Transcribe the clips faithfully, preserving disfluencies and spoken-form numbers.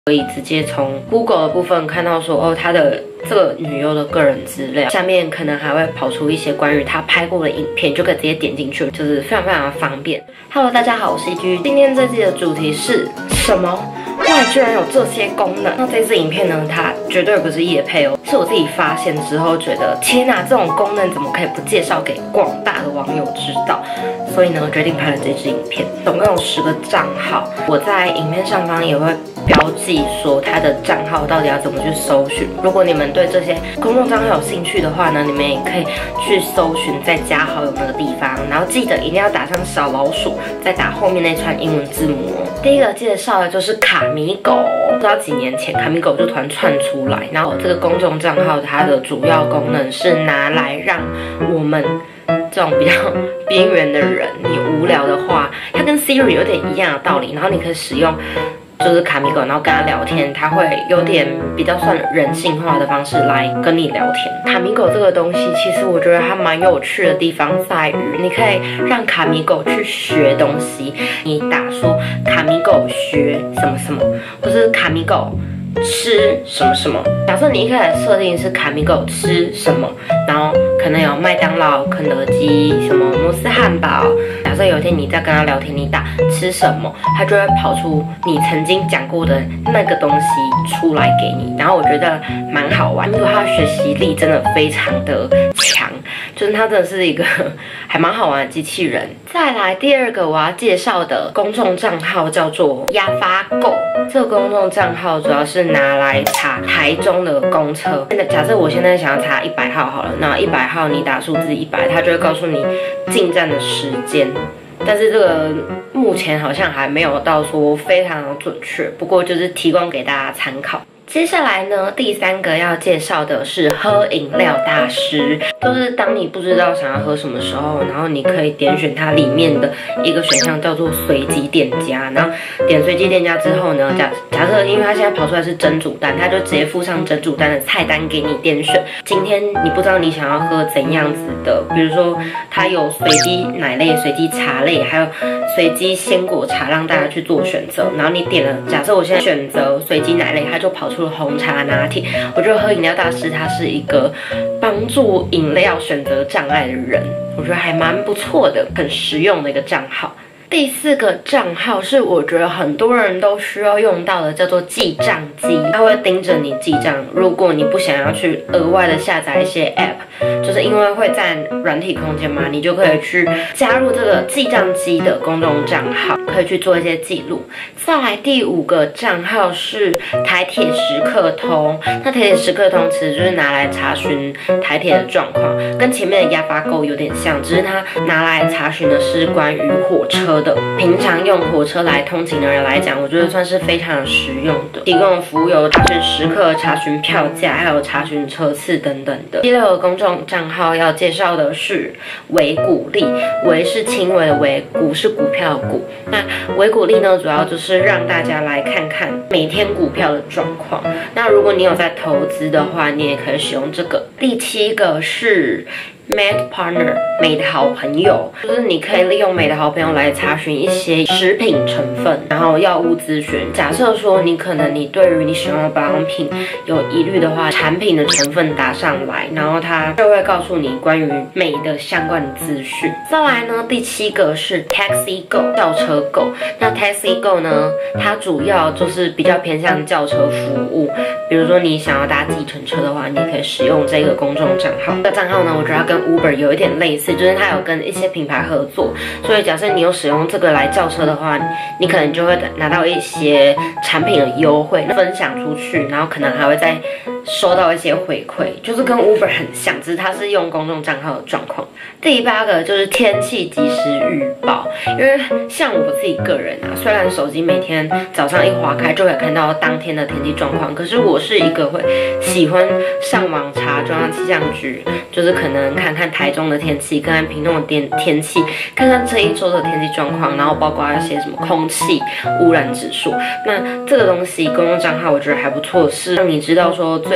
可以直接从 Google 的部分看到说，哦，他的这个女优的个人资料，下面可能还会跑出一些关于他拍过的影片，就可以直接点进去，就是非常非常的方便。Hello， 大家好，我是 E G， 今天这期的主题是什么？哇，居然有这些功能！那这支影片呢，它绝对不是业配哦，是我自己发现之后觉得，天哪，这种功能怎么可以不介绍给广大的网友知道？所以呢，决定拍了这支影片，总共有十个账号，我在影片上方也会标记说它的账号到底要怎么去搜寻。如果你们对这些公众账号有兴趣的话呢，你们也可以去搜寻再加好友那个地方，然后记得一定要打上小老鼠，再打后面那串英文字母哦。第一个介绍的就是卡米狗，不知道几年前卡米狗就突然窜出来，然后这个公众账号它的主要功能是拿来让我们这种比较边缘的人，你无聊的话，它跟 Siri 有点一样的道理，然后你可以使用就是卡米狗，然后跟他聊天，他会有点比较算人性化的方式来跟你聊天。卡米狗这个东西，其实我觉得它蛮有趣的地方在于，你可以让卡米狗去学东西，你打说卡米狗学什么什么，或是卡米狗吃什么什么。假设你一开始设定是卡米狗吃什么，然后可能有麦当劳、肯德基、什么摩斯汉堡。假设有一天你在跟他聊天，你打吃什么，他就会跑出你曾经讲过的那个东西出来给你。然后我觉得蛮好玩，因为他的学习力真的非常的强，就是他真的是一个还蛮好玩的机器人。再来第二个我要介绍的公众账号叫做鸭发购，这个公众账号主要是拿来查台中的公车。假设我现在想要查一百号好了，那一百号你打数字一百，它就会告诉你进站的时间。但是这个目前好像还没有到说非常的准确，不过就是提供给大家参考。接下来呢，第三个要介绍的是喝饮料大师，就是当你不知道想要喝什么时候，然后你可以点选它里面的一个选项叫做随机店家，然后点随机店家之后呢，假假设因为它现在跑出来是蒸煮蛋，它就直接附上蒸煮蛋的菜单给你点选。今天你不知道你想要喝怎样子的，比如说它有随机奶类、随机茶类，还有随机鲜果茶让大家去做选择。然后你点了，假设我现在选择随机奶类，它就跑出红茶拿铁。我觉得喝饮料大师他是一个帮助饮料选择障碍的人，我觉得还蛮不错的，很实用的一个账号。第四个账号是我觉得很多人都需要用到的，叫做记账机，它会盯着你记账。如果你不想要去额外的下载一些 App， 就是因为会占软体空间嘛，你就可以去加入这个记账机的公众账号，可以去做一些记录。再来第五个账号是台铁时刻通，那台铁时刻通其实就是拿来查询台铁的状况，跟前面的鸭发购有点像，只是它拿来查询的是关于火车的。平常用火车来通勤的人来讲，我觉得算是非常实用的。提供的服务有查询时刻、查询票价，还有查询车次等等的。第六个公众账号要介绍的是维股利，维是轻微的维，股是股票的股。那维股利呢，主要就是让大家来看看每天股票的状况。那如果你有在投资的话，你也可以使用这个。第七个是Made Partner， 美的好朋友，就是你可以利用美的好朋友来查询一些食品成分，然后药物咨询。假设说你可能你对于你使用的保养品有疑虑的话，产品的成分打上来，然后它就会告诉你关于美的相关的资讯。再来呢，第七个是 Taxi Go 轿车购。那 Taxi Go 呢，它主要就是比较偏向轿车服务，比如说你想要搭计程车的话，你可以使用这个公众账号。这个账号呢，我觉得跟Uber 有一点类似，就是它有跟一些品牌合作，所以假设你有使用这个来叫车的话，你可能就会拿到一些产品的优惠，分享出去，然后可能还会再收到一些回馈，就是跟 Uber 很像，只是它是用公众账号的状况。第八个就是天气即时预报，因为像我自己个人啊，虽然手机每天早上一滑开就可以看到当天的天气状况，可是我是一个会喜欢上网查中央气象局，就是可能看看台中的天气，看看屏东的天天气，看看这一周的天气状况，然后包括一些什么空气污染指数。那这个东西公众账号我觉得还不错，是让你知道说最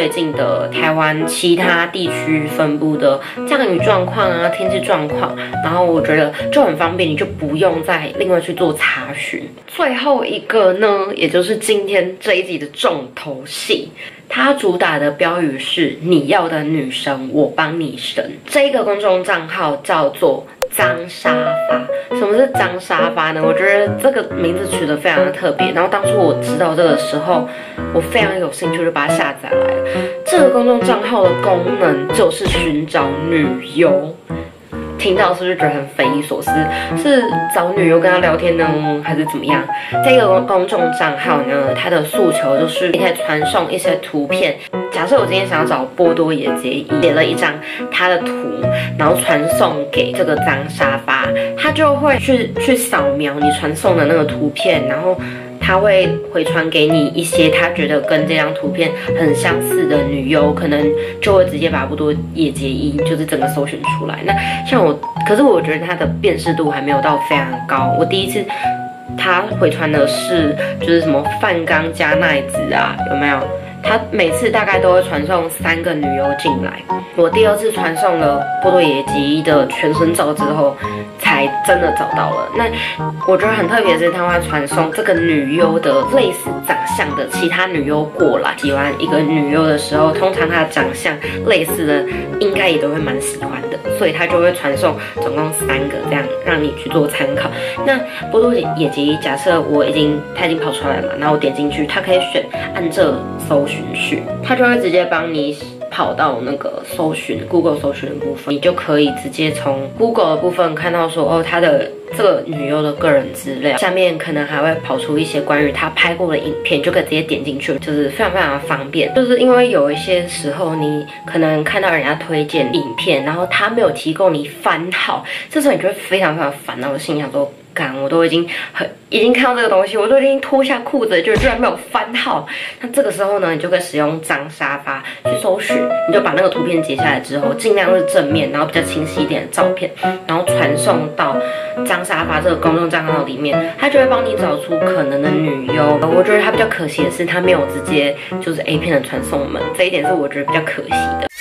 最近的台湾其他地区分布的降雨状况啊、天气状况，然后我觉得就很方便，你就不用再另外去做查询。最后一个呢，也就是今天这一集的重头戏。它主打的标语是"你要的女神，我帮你生"。这个公众账号叫做脏沙发。什么是脏沙发呢？我觉得这个名字取得非常的特别。然后当初我知道这个时候，我非常有兴趣就把它下载来了。这个公众账号的功能就是寻找女优。听到是不是觉得很匪夷所思？是找女优跟她聊天呢，还是怎么样？这个公众账号呢，它的诉求就是你可以传送一些图片。假设我今天想要找波多野结衣，写了一张她的图，然后传送给这个脏沙发，它就会去去扫描你传送的那个图片，然后他会回传给你一些他觉得跟这张图片很相似的女优，可能就会直接把波多野结衣就是整个搜寻出来。那像我，可是我觉得它的辨识度还没有到非常高。我第一次他回传的是就是什么范冈加奈子啊，有没有？他每次大概都会传送三个女优进来。我第二次传送了波多野结衣的全身照之后，才真的找到了。那我觉得很特别的是，他会传送这个女优的类似长相的其他女优过来。喜欢一个女优的时候，通常她的长相类似的，应该也都会蛮喜欢的，所以他就会传送总共三个，这样让你去做参考。那波多野结衣，假设我已经他已经跑出来了嘛，然后我点进去，他可以选按这搜寻序，他就会直接帮你跑到那个搜寻 Google 搜寻的部分，你就可以直接从 Google 的部分看到说，哦，他的这个女优的个人资料，下面可能还会跑出一些关于她拍过的影片，就可以直接点进去，就是非常非常的方便。就是因为有一些时候你可能看到人家推荐影片，然后他没有提供你番号，这时候你就会非常非常烦恼。我心想说，干，我都已经很已经看到这个东西，我都已经脱下裤子，就居然没有番号。那这个时候呢，你就可以使用脏沙发去搜寻，你就把那个图片截下来之后，尽量是正面，然后比较清晰一点的照片，然后传送到脏沙发这个公众账号里面，它就会帮你找出可能的女优。我觉得它比较可惜的是，它没有直接就是 A 片的传送门，这一点是我觉得比较可惜的。